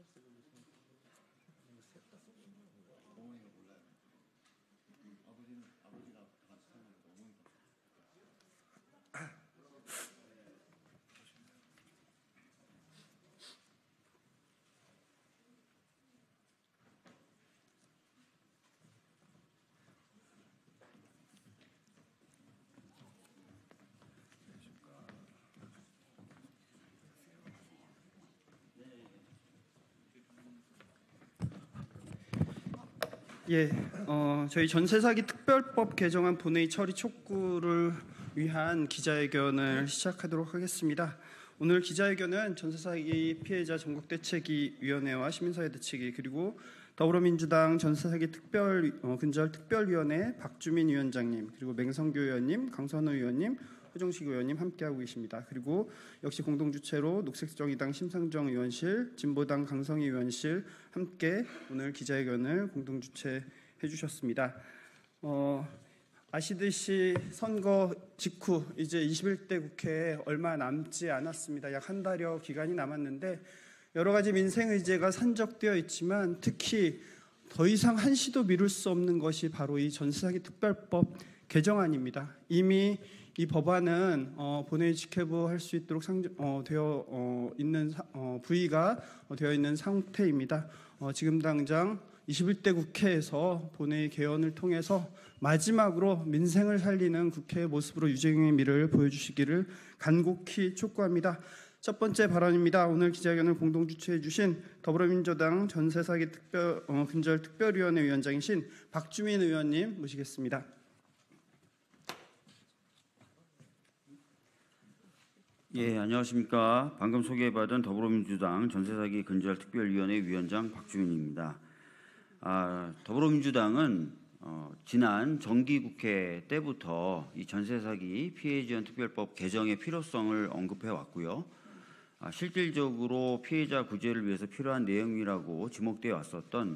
예, 저희 전세사기 특별법 개정안 본회의 처리 촉구를 위한 기자회견을 시작하도록 하겠습니다. 오늘 기자회견은 전세사기 피해자 전국대책위원회와 시민사회 대책위 그리고 더불어민주당 전세사기 근절 특별위원회 박주민 위원장님 그리고 맹성규 의원님, 강선우 의원님, 호정식 의원님 함께하고 계십니다. 그리고 역시 공동주최로 녹색정의당 심상정 의원실, 진보당 강성희 의원실 함께 오늘 기자회견을 공동주최해 주셨습니다. 아시듯이 선거 직후 이제 21대 국회에 얼마 남지 않았습니다. 약 한 달여 기간이 남았는데 여러 가지 민생 의제가 산적되어 있지만 특히 더 이상 한시도 미룰 수 없는 것이 바로 이 전세사기 특별법 개정안입니다. 이미 이 법안은 본회의 직회부할 수 있도록 부의가 되어 있는 상태입니다. 지금 당장 21대 국회에서 본회의 개원을 통해서 마지막으로 민생을 살리는 국회의 모습으로 유정의 미를 보여주시기를 간곡히 촉구합니다. 첫 번째 발언입니다. 오늘 기자회견을 공동 주최해 주신 더불어민주당 전세사기 근절 특별위원회 위원장이신 박주민 의원님 모시겠습니다. 예, 안녕하십니까. 방금 소개받은 더불어민주당 전세사기 근절 특별위원회 위원장 박주민입니다. 더불어민주당은 지난 정기국회 때부터 이 전세사기 피해지원 특별법 개정의 필요성을 언급해 왔고요. 실질적으로 피해자 구제를 위해서 필요한 내용이라고 지목되어 왔었던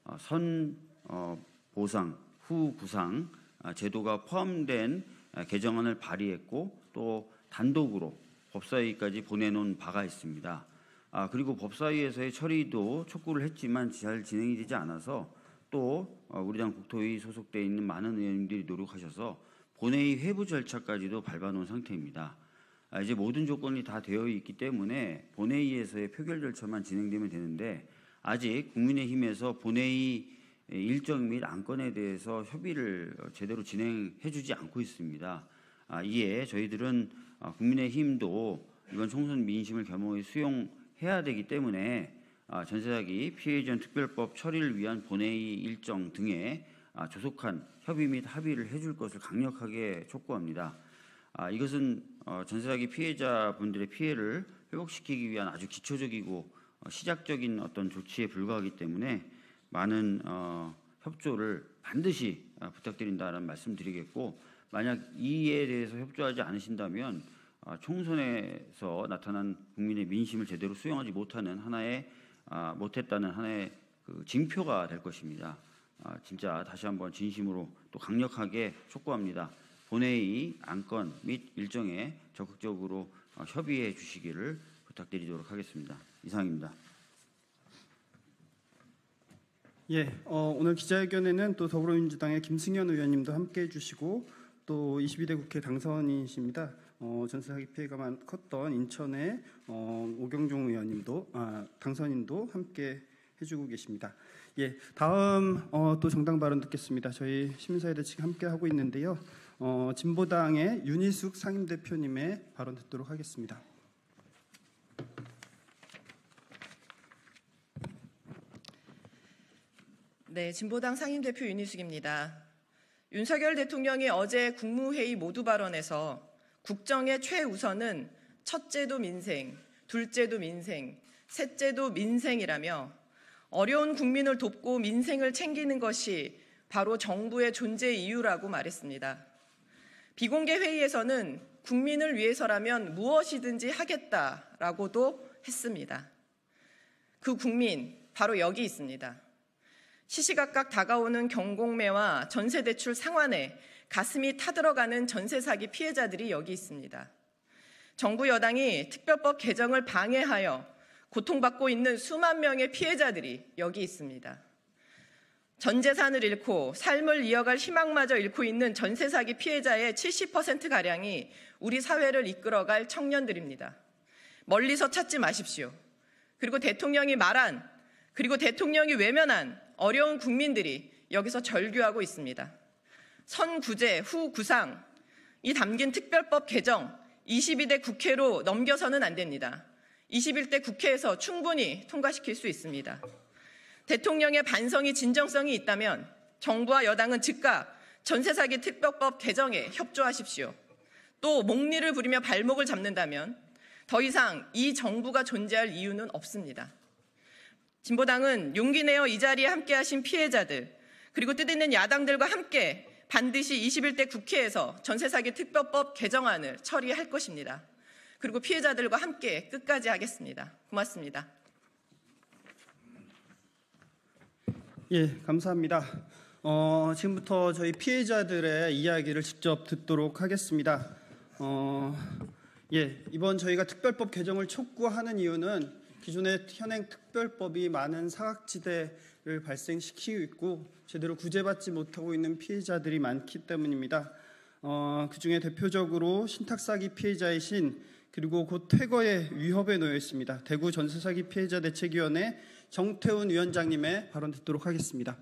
보상, 후 구상 제도가 포함된 개정안을 발의했고 또 단독으로 법사위까지 보내놓은 바가 있습니다. 그리고 법사위에서의 처리도 촉구를 했지만 잘 진행이 되지 않아서 또 우리 당 국토위 소속되어 있는 많은 의원님들이 노력하셔서 본회의 회부 절차까지도 밟아놓은 상태입니다. 이제 모든 조건이 다 되어 있기 때문에 본회의에서의 표결 절차만 진행되면 되는데 아직 국민의힘에서 본회의 일정 및 안건에 대해서 협의를 제대로 진행해 주지 않고 있습니다. 이에 저희들은 국민의힘도 이번 총선 민심을 겸허히 수용해야 되기 때문에 전세사기 피해지원 특별법 처리를 위한 본회의 일정 등에 조속한 협의 및 합의를 해줄 것을 강력하게 촉구합니다. 이것은 전세사기 피해자분들의 피해를 회복시키기 위한 아주 기초적이고 시작적인 어떤 조치에 불과하기 때문에 많은 협조를 반드시 부탁드린다는 말씀드리겠고 만약 이에 대해서 협조하지 않으신다면 총선에서 나타난 국민의 민심을 제대로 수용하지 못했다는 하나의 그 징표가 될 것입니다. 진짜 다시 한번 진심으로 또 강력하게 촉구합니다. 본회의 안건 및 일정에 적극적으로 협의해 주시기를 부탁드리도록 하겠습니다. 이상입니다. 예, 오늘 기자회견에는 또 더불어민주당의 김승현 의원님도 함께해 주시고 또 22대 국회 당선인이십니다. 전세사기 피해가 컸던 인천의 오경종 의원님도 당선인도 함께 해주고 계십니다. 예, 다음 또 정당 발언 듣겠습니다. 저희 시민사회 대책 함께 하고 있는데요. 진보당의 윤희숙 상임대표님의 발언 듣도록 하겠습니다. 네, 진보당 상임대표 윤희숙입니다. 윤석열 대통령이 어제 국무회의 모두 발언에서 국정의 최우선은 첫째도 민생, 둘째도 민생, 셋째도 민생이라며 어려운 국민을 돕고 민생을 챙기는 것이 바로 정부의 존재 이유라고 말했습니다. 비공개 회의에서는 국민을 위해서라면 무엇이든지 하겠다라고도 했습니다. 그 국민, 바로 여기 있습니다. 시시각각 다가오는 경공매와 전세대출 상환에 가슴이 타들어가는 전세사기 피해자들이 여기 있습니다. 정부 여당이 특별법 개정을 방해하여 고통받고 있는 수만 명의 피해자들이 여기 있습니다. 전 재산을 잃고 삶을 이어갈 희망마저 잃고 있는 전세 사기 피해자의 70%가량이 우리 사회를 이끌어갈 청년들입니다. 멀리서 찾지 마십시오. 그리고 대통령이 말한, 그리고 대통령이 외면한 어려운 국민들이 여기서 절규하고 있습니다. 선구제, 후구상, 이 담긴 특별법 개정 22대 국회로 넘겨서는 안 됩니다. 21대 국회에서 충분히 통과시킬 수 있습니다. 대통령의 반성이 진정성이 있다면 정부와 여당은 즉각 전세사기 특별법 개정에 협조하십시오. 또 목리를 부리며 발목을 잡는다면 더 이상 이 정부가 존재할 이유는 없습니다. 진보당은 용기 내어 이 자리에 함께하신 피해자들 그리고 뜻있는 야당들과 함께 반드시 21대 국회에서 전세사기 특별법 개정안을 처리할 것입니다. 그리고 피해자들과 함께 끝까지 하겠습니다. 고맙습니다. 예, 감사합니다. 지금부터 저희 피해자들의 이야기를 직접 듣도록 하겠습니다. 이번 저희가 특별법 개정을 촉구하는 이유는 기존의 현행 특별법이 많은 사각지대를 발생시키고 있고 제대로 구제받지 못하고 있는 피해자들이 많기 때문입니다. 그중에 대표적으로 신탁사기 피해자이신 그리고 곧 퇴거의 위협에 놓여 있습니다. 대구 전세사기 피해자 대책위원회 정태훈 위원장님의 발언 듣도록 하겠습니다.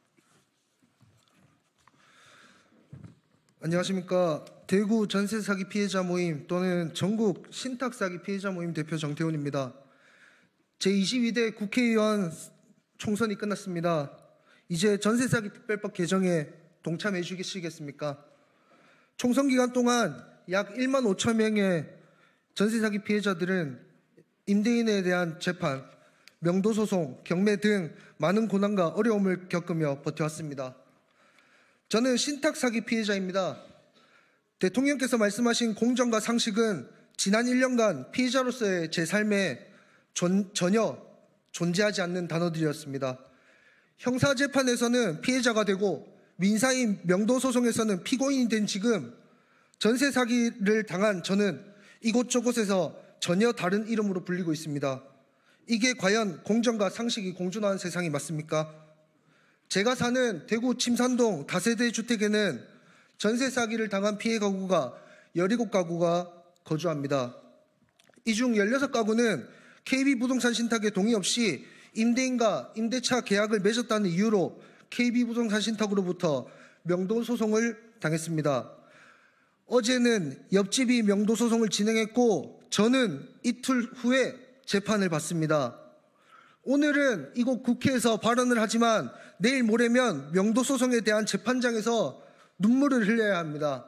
안녕하십니까. 대구 전세사기 피해자 모임 또는 전국 신탁사기 피해자 모임 대표 정태훈입니다. 제22대 국회의원 총선이 끝났습니다. 이제 전세사기 특별법 개정에 동참해 주시겠습니까? 총선 기간 동안 약 1만 5천 명의 전세사기 피해자들은 임대인에 대한 재판, 명도소송, 경매 등 많은 고난과 어려움을 겪으며 버텨왔습니다. 저는 신탁사기 피해자입니다. 대통령께서 말씀하신 공정과 상식은 지난 1년간 피해자로서의 제 삶에 전혀 존재하지 않는 단어들이었습니다. 형사재판에서는 피해자가 되고 민사인 명도소송에서는 피고인이 된 지금 전세 사기를 당한 저는 이곳저곳에서 전혀 다른 이름으로 불리고 있습니다. 이게 과연 공정과 상식이 공존하는 세상이 맞습니까? 제가 사는 대구 침산동 다세대 주택에는 전세 사기를 당한 피해 가구가 17가구가 거주합니다. 이 중 16가구는 KB부동산 신탁에 동의 없이 임대인과 임대차 계약을 맺었다는 이유로 KB부동산 신탁으로부터 명도소송을 당했습니다. 어제는 옆집이 명도소송을 진행했고 저는 이틀 후에 재판을 받습니다. 오늘은 이곳 국회에서 발언을 하지만 내일 모레면 명도소송에 대한 재판장에서 눈물을 흘려야 합니다.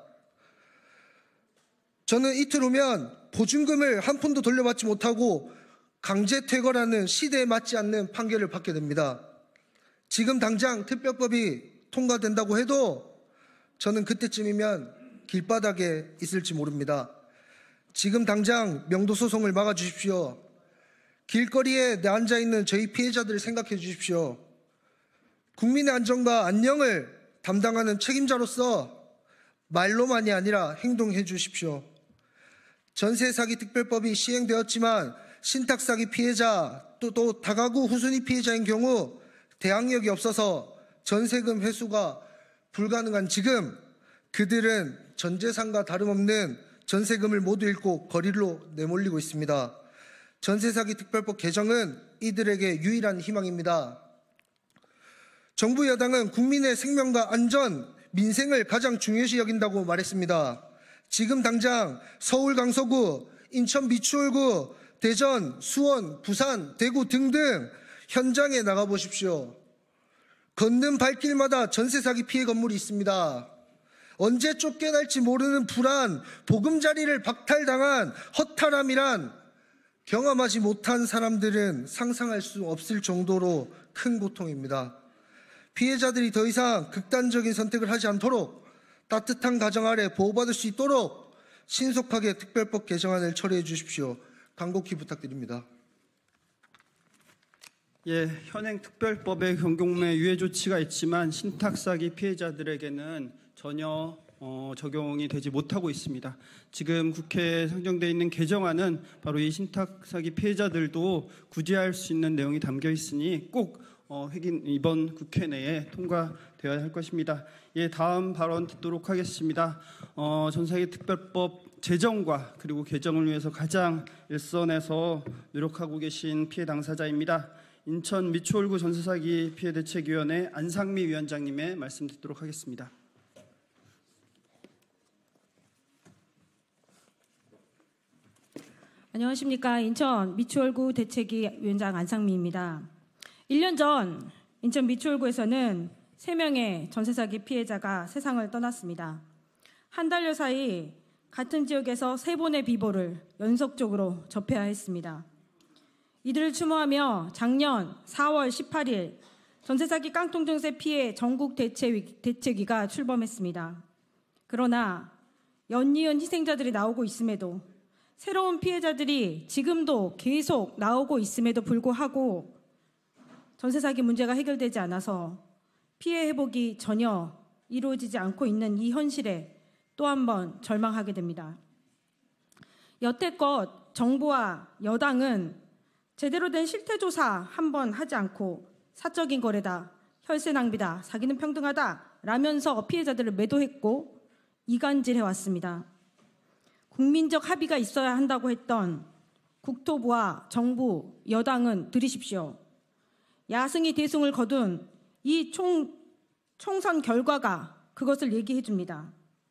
저는 이틀 후면 보증금을 한 푼도 돌려받지 못하고 강제 퇴거라는 시대에 맞지 않는 판결을 받게 됩니다. 지금 당장 특별법이 통과된다고 해도 저는 그때쯤이면 길바닥에 있을지 모릅니다. 지금 당장 명도소송을 막아주십시오. 길거리에 앉아있는 저희 피해자들을 생각해 주십시오. 국민의 안전과 안녕을 담당하는 책임자로서 말로만이 아니라 행동해 주십시오. 전세사기 특별법이 시행되었지만 신탁사기 피해자 또 다가구 후순위 피해자인 경우 대항력이 없어서 전세금 회수가 불가능한 지금 그들은 전재산과 다름없는 전세금을 모두 잃고 거리로 내몰리고 있습니다. 전세사기 특별법 개정은 이들에게 유일한 희망입니다. 정부 여당은 국민의 생명과 안전, 민생을 가장 중요시 여긴다고 말했습니다. 지금 당장 서울 강서구, 인천 미추홀구, 대전, 수원, 부산, 대구 등등 현장에 나가보십시오. 걷는 발길마다 전세사기 피해 건물이 있습니다. 언제 쫓겨날지 모르는 불안, 보금자리를 박탈당한 허탈함이란 경험하지 못한 사람들은 상상할 수 없을 정도로 큰 고통입니다. 피해자들이 더 이상 극단적인 선택을 하지 않도록 따뜻한 가정 아래 보호받을 수 있도록 신속하게 특별법 개정안을 처리해 주십시오. 간곡히 부탁드립니다. 현행 특별법의 경경매 유예 조치가 있지만 신탁사기 피해자들에게는 전혀 적용이 되지 못하고 있습니다. 지금 국회에 상정되어 있는 개정안은 바로 이 신탁사기 피해자들도 구제할 수 있는 내용이 담겨 있으니 꼭 이번 국회 내에 통과되어야 할 것입니다. 예, 다음 발언 듣도록 하겠습니다. 전세사기 특별법 제정과 그리고 개정을 위해서 가장 일선에서 노력하고 계신 피해 당사자입니다. 인천 미추홀구 전세사기 피해대책위원회 안상미 위원장님의 말씀 듣도록 하겠습니다. 안녕하십니까. 인천 미추홀구 대책위 위원장 안상미입니다. 1년 전 인천 미추홀구에서는 3명의 전세사기 피해자가 세상을 떠났습니다. 한 달여 사이 같은 지역에서 3번의 비보를 연속적으로 접해야 했습니다. 이들을 추모하며 작년 4월 18일 전세사기 깡통전세 피해 전국 대책위가 출범했습니다. 그러나 연이은 희생자들이 나오고 있음에도 새로운 피해자들이 지금도 계속 나오고 있음에도 불구하고 전세사기 문제가 해결되지 않아서 피해 회복이 전혀 이루어지지 않고 있는 이 현실에 또 한 번 절망하게 됩니다. 여태껏 정부와 여당은 제대로 된 실태조사 한 번 하지 않고 사적인 거래다, 혈세 낭비다, 사기는 평등하다 라면서 피해자들을 매도했고 이간질해왔습니다. 국민적 합의가 있어야 한다고 했던 국토부와 정부, 여당은 들으십시오. 야승이 대승을 거둔 이 총선 결과가 그것을 얘기해 줍니다.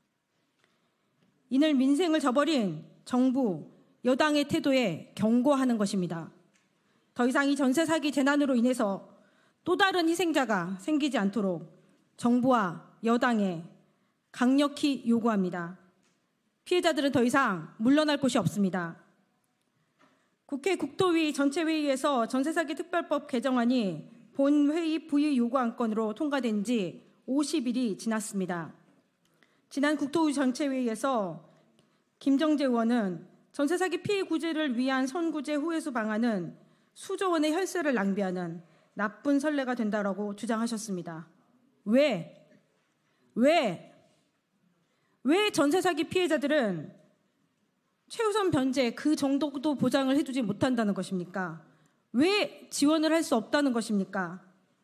이날 민생을 저버린 정부, 여당의 태도에 경고하는 것입니다. 더 이상 이 전세 사기 재난으로 인해서 또 다른 희생자가 생기지 않도록 정부와 여당에 강력히 요구합니다. 피해자들은 더 이상 물러날 곳이 없습니다. 국회 국토위 전체회의에서 전세사기 특별법 개정안이 본회의 부의 요구 안건으로 통과된 지 50일이 지났습니다. 지난 국토위 전체회의에서 김정재 의원은 전세사기 피해 구제를 위한 선구제 후회수 방안은 수조 원의 혈세를 낭비하는 나쁜 선례가 된다라고 주장하셨습니다. 왜 전세사기 피해자들은 최우선 변제 그 정도도 보장을 해주지 못한다는 것입니까? 왜 지원을 할 수 없다는 것입니까?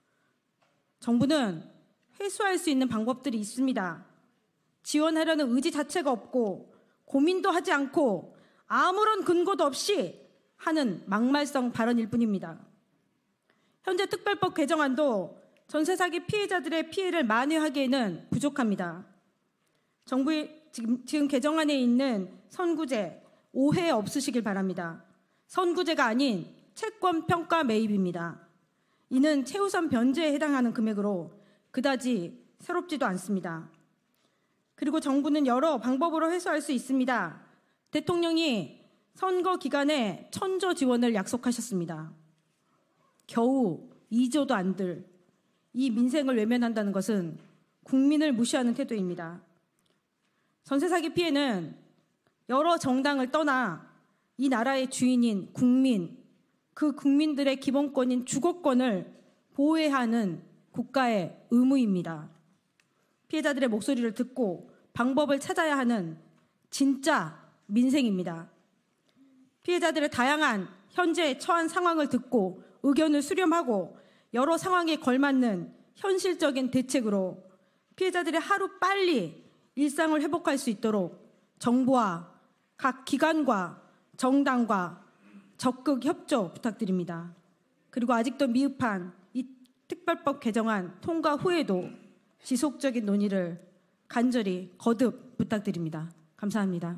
정부는 회수할 수 있는 방법들이 있습니다. 지원하려는 의지 자체가 없고 고민도 하지 않고 아무런 근거도 없이 하는 막말성 발언일 뿐입니다. 현재 특별법 개정안도 전세사기 피해자들의 피해를 만회하기에는 부족합니다. 정부의 지금 개정안에 있는 선구제 오해 없으시길 바랍니다. 선구제가 아닌 채권평가 매입입니다. 이는 최우선 변제에 해당하는 금액으로 그다지 새롭지도 않습니다. 그리고 정부는 여러 방법으로 회수할 수 있습니다. 대통령이 선거 기간에 1,000조 지원을 약속하셨습니다. 겨우 2조도 안 들 이 민생을 외면한다는 것은 국민을 무시하는 태도입니다. 전세사기 피해는 여러 정당을 떠나 이 나라의 주인인 국민, 그 국민들의 기본권인 주거권을 보호해야 하는 국가의 의무입니다. 피해자들의 목소리를 듣고 방법을 찾아야 하는 진짜 민생입니다. 피해자들의 다양한 현재 처한 상황을 듣고 의견을 수렴하고 여러 상황에 걸맞는 현실적인 대책으로 피해자들이 하루 빨리 일상을 회복할 수 있도록 정부와 각 기관과 정당과 적극 협조 부탁드립니다. 그리고 아직도 미흡한 이 특별법 개정안 통과 후에도 지속적인 논의를 간절히 거듭 부탁드립니다. 감사합니다.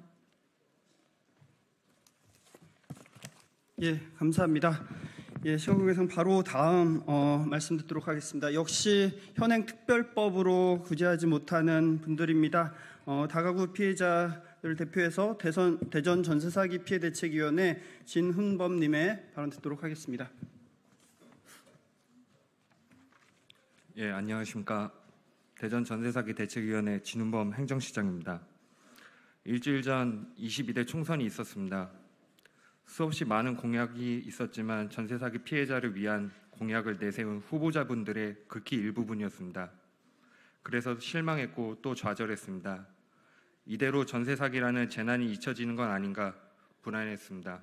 예, 감사합니다. 예, 시간 관계상 바로 다음 말씀 듣도록 하겠습니다. 역시 현행 특별법으로 구제하지 못하는 분들입니다. 다가구 피해자를 대표해서 대전 전세사기 피해대책위원회 진훈범님의 발언 듣도록 하겠습니다. 예, 안녕하십니까. 대전 전세사기 대책위원회 진훈범 행정시장입니다. 일주일 전 22대 총선이 있었습니다. 수없이 많은 공약이 있었지만 전세사기 피해자를 위한 공약을 내세운 후보자분들의 극히 일부분이었습니다. 그래서 실망했고 또 좌절했습니다. 이대로 전세 사기라는 재난이 잊혀지는 건 아닌가 불안했습니다.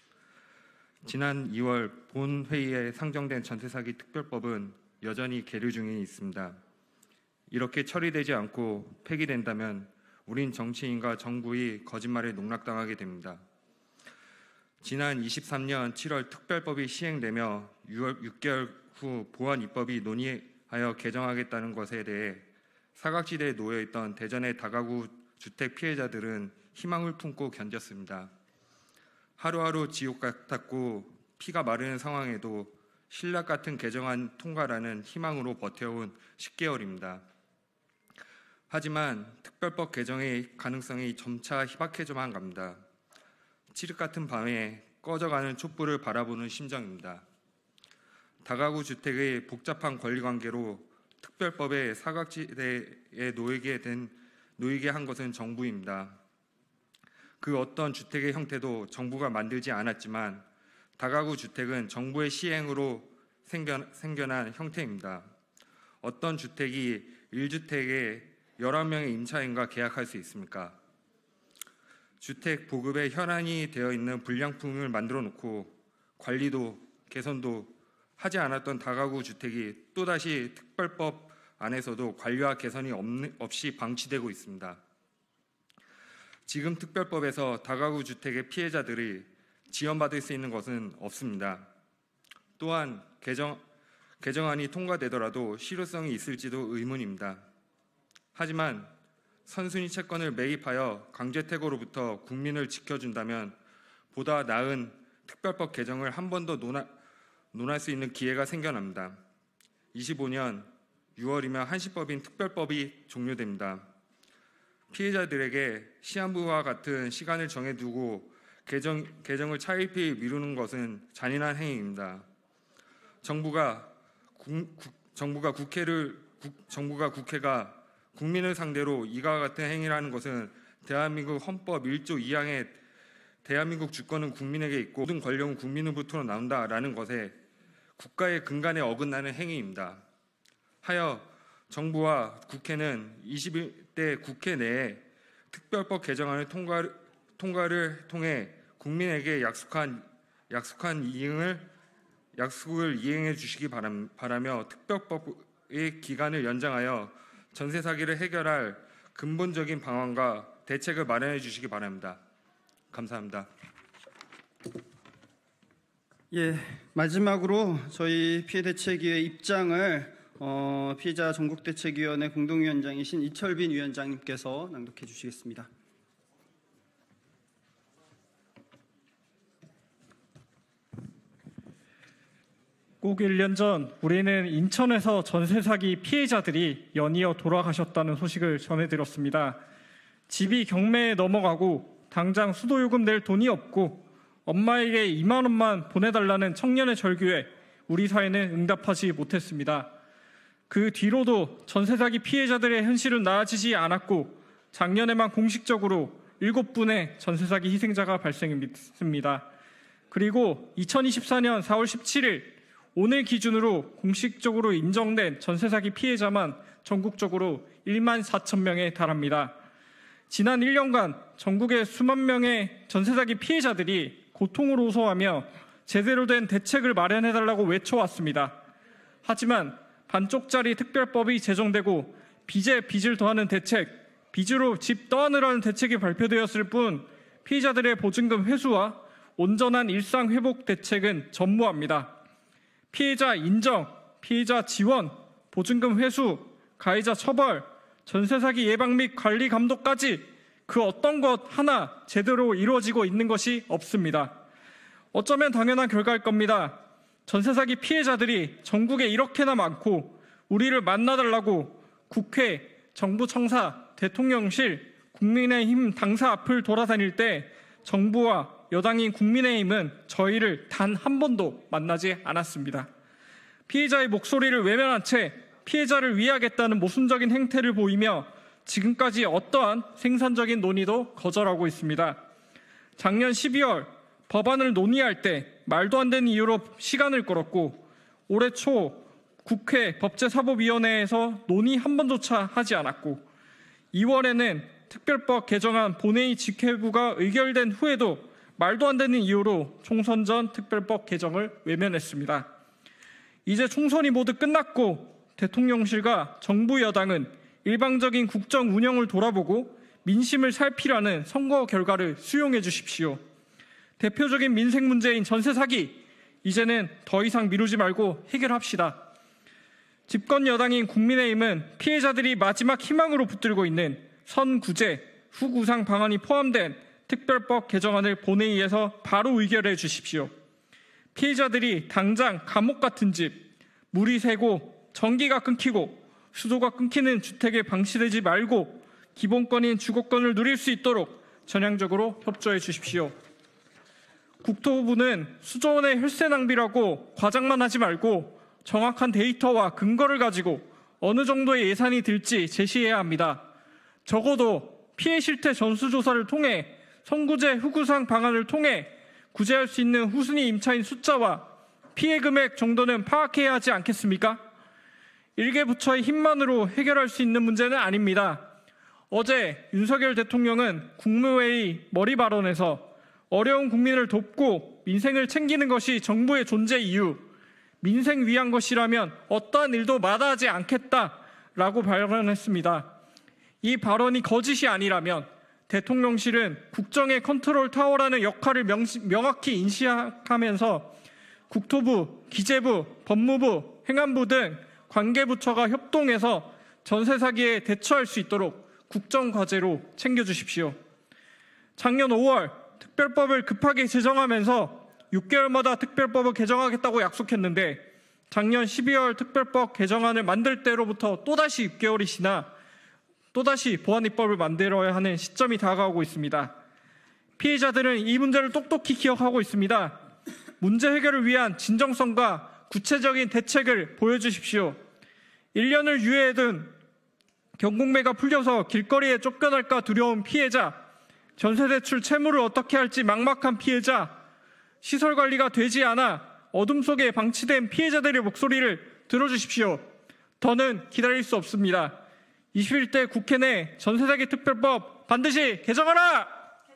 지난 2월 본회의에 상정된 전세 사기 특별법은 여전히 계류 중에 있습니다. 이렇게 처리되지 않고 폐기된다면 우린 정치인과 정부의 거짓말에 농락당하게 됩니다. 지난 23년 7월 특별법이 시행되며 6개월 후 보완 입법이 논의하여 개정하겠다는 것에 대해 사각지대에 놓여있던 대전의 다가구 주택 피해자들은 희망을 품고 견뎠습니다. 하루하루 지옥 같았고 피가 마르는 상황에도 신락 같은 개정안 통과라는 희망으로 버텨온 10개월입니다. 하지만 특별법 개정의 가능성이 점차 희박해져만 갑니다. 칠흑 같은 밤에 꺼져가는 촛불을 바라보는 심정입니다. 다가구 주택의 복잡한 권리관계로 특별법의 사각지대에 놓이게 한 것은 정부입니다. 그 어떤 주택의 형태도 정부가 만들지 않았지만 다가구 주택은 정부의 시행으로 생겨난 형태입니다. 어떤 주택이 1주택에 11명의 임차인과 계약할 수 있습니까? 주택 보급에 혈안이 되어 있는 불량품을 만들어 놓고 관리도 개선도 하지 않았던 다가구 주택이 또다시 특별법 안에서도 관리와 개선이 없이 방치되고 있습니다. 지금 특별법에서 다가구 주택의 피해자들이 지원받을 수 있는 것은 없습니다. 또한 개정안이 통과되더라도 실효성이 있을지도 의문입니다. 하지만 선순위 채권을 매입하여 강제퇴거로부터 국민을 지켜준다면 보다 나은 특별법 개정을 한 번 더 논할 수 있는 기회가 생겨납니다. 25년 6월이면 한시법인 특별법이 종료됩니다. 피해자들에게 시한부와 같은 시간을 정해두고 개정을 차일피일 미루는 것은 잔인한 행위입니다. 정부가 국회가 국민을 상대로 이와 같은 행위를 하는 것은 대한민국 헌법 1조 2항에 대한민국 주권은 국민에게 있고 모든 권력은 국민으로부터 나온다라는 것에 국가의 근간에 어긋나는 행위입니다. 하여 정부와 국회는 21대 국회 내에 특별법 개정안을 통과를 통해 국민에게 약속을 이행해 주시기 바라며 특별법의 기간을 연장하여 전세 사기를 해결할 근본적인 방안과 대책을 마련해 주시기 바랍니다. 감사합니다. 예, 마지막으로 저희 피해대책위의 입장을 피해자 전국대책위원회 공동위원장이신 이철빈 위원장님께서 낭독해 주시겠습니다. 꼭 1년 전 우리는 인천에서 전세 사기 피해자들이 연이어 돌아가셨다는 소식을 전해드렸습니다. 집이 경매에 넘어가고 당장 수도요금 낼 돈이 없고 엄마에게 2만 원만 보내달라는 청년의 절규에 우리 사회는 응답하지 못했습니다. 그 뒤로도 전세 사기 피해자들의 현실은 나아지지 않았고 작년에만 공식적으로 7분의 전세 사기 희생자가 발생했습니다. 그리고 2024년 4월 17일 오늘 기준으로 공식적으로 인정된 전세 사기 피해자만 전국적으로 1만 4천 명에 달합니다. 지난 1년간 전국의 수만 명의 전세 사기 피해자들이 고통을 호소하며 제대로 된 대책을 마련해달라고 외쳐왔습니다. 하지만 반쪽짜리 특별법이 제정되고 빚에 빚을 더하는 대책, 빚으로 집 떠안으라는 대책이 발표되었을 뿐 피해자들의 보증금 회수와 온전한 일상 회복 대책은 전무합니다. 피해자 인정, 피해자 지원, 보증금 회수, 가해자 처벌, 전세 사기 예방 및 관리 감독까지 그 어떤 것 하나 제대로 이루어지고 있는 것이 없습니다. 어쩌면 당연한 결과일 겁니다. 전세 사기 피해자들이 전국에 이렇게나 많고 우리를 만나달라고 국회, 정부 청사, 대통령실, 국민의힘 당사 앞을 돌아다닐 때 정부와 여당인 국민의힘은 저희를 단 한 번도 만나지 않았습니다. 피해자의 목소리를 외면한 채 피해자를 위하겠다는 모순적인 행태를 보이며 지금까지 어떠한 생산적인 논의도 거절하고 있습니다. 작년 12월 법안을 논의할 때 말도 안 되는 이유로 시간을 끌었고 올해 초 국회 법제사법위원회에서 논의 한 번조차 하지 않았고 2월에는 특별법 개정안 본회의 직회부가 의결된 후에도 말도 안 되는 이유로 총선 전 특별법 개정을 외면했습니다. 이제 총선이 모두 끝났고 대통령실과 정부 여당은 일방적인 국정 운영을 돌아보고 민심을 살피라는 선거 결과를 수용해 주십시오. 대표적인 민생 문제인 전세 사기, 이제는 더 이상 미루지 말고 해결합시다. 집권 여당인 국민의힘은 피해자들이 마지막 희망으로 붙들고 있는 선구제, 후구상 방안이 포함된 특별법 개정안을 본회의에서 바로 의결해 주십시오. 피해자들이 당장 감옥 같은 집, 물이 새고 전기가 끊기고 수도가 끊기는 주택에 방치되지 말고 기본권인 주거권을 누릴 수 있도록 전향적으로 협조해 주십시오. 국토부는 수조 원의 혈세 낭비라고 과장만 하지 말고 정확한 데이터와 근거를 가지고 어느 정도의 예산이 들지 제시해야 합니다. 적어도 피해 실태 전수조사를 통해 선구제 후구상 방안을 통해 구제할 수 있는 후순위 임차인 숫자와 피해 금액 정도는 파악해야 하지 않겠습니까? 일개 부처의 힘만으로 해결할 수 있는 문제는 아닙니다. 어제 윤석열 대통령은 국무회의 머리 발언에서 어려운 국민을 돕고 민생을 챙기는 것이 정부의 존재 이유, 민생 위한 것이라면 어떠한 일도 마다하지 않겠다라고 발언했습니다. 이 발언이 거짓이 아니라면 대통령실은 국정의 컨트롤 타워라는 역할을 명확히 인식하면서 국토부, 기재부, 법무부, 행안부 등 관계부처가 협동해서 전세 사기에 대처할 수 있도록 국정과제로 챙겨주십시오. 작년 5월 특별법을 급하게 제정하면서 6개월마다 특별법을 개정하겠다고 약속했는데 작년 12월 특별법 개정안을 만들 때로부터 또다시 6개월이 지나 또다시 보안입법을 만들어야 하는 시점이 다가오고 있습니다. 피해자들은 이 문제를 똑똑히 기억하고 있습니다. 문제 해결을 위한 진정성과 구체적인 대책을 보여주십시오. 1년을 유예해둔 경공매가 풀려서 길거리에 쫓겨날까 두려운 피해자, 전세대출 채무를 어떻게 할지 막막한 피해자, 시설관리가 되지 않아 어둠 속에 방치된 피해자들의 목소리를 들어주십시오. 더는 기다릴 수 없습니다. 21대 국회 내 전세사기 특별법 반드시 개정하라!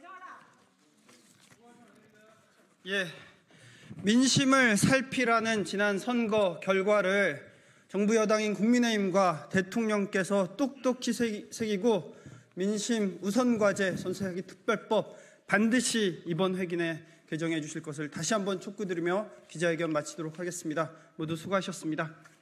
예, 민심을 살피라는 지난 선거 결과를 정부 여당인 국민의힘과 대통령께서 똑똑히 새기고 민심 우선과제 전세사기 특별법 반드시 이번 회기 내 개정해 주실 것을 다시 한번 촉구드리며 기자회견 마치도록 하겠습니다. 모두 수고하셨습니다.